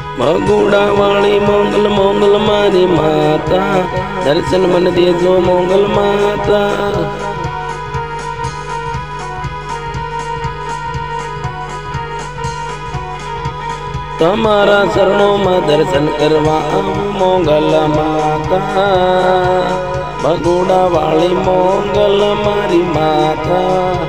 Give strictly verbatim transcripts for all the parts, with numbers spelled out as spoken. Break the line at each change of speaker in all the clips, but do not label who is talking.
भगोड़ा वाली Mongol Mongol मारी माता, दर्शन मन देजो मोंगल माता। तमारा शरणों में दर्शन करवा मोंगल माता, भगोड़ा वाली मोंगल मारी माता।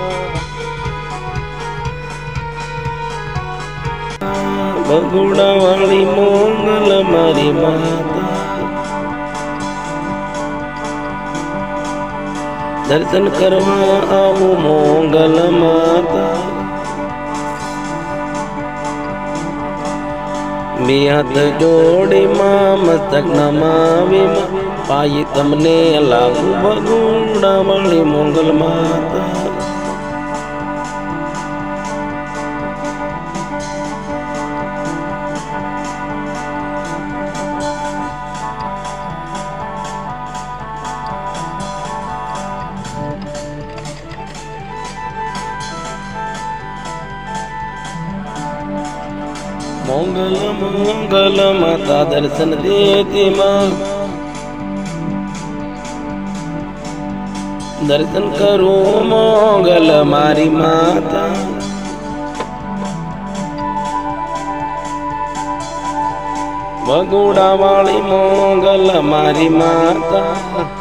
भगोड़ा वाली मोंगल मारी माता, दर्शन करवा आओ मोंगल माता। मियात जोड़ी मां मस्तक नमावी मां, पाई तमने लागू भगोड़ा वाली मोंगल माता। मोंगल मोंगल माता दर्शन देती माँ, दर्शन करो मोंगल मारी माता। भगोड़ा वाली मोंगल मारी माता।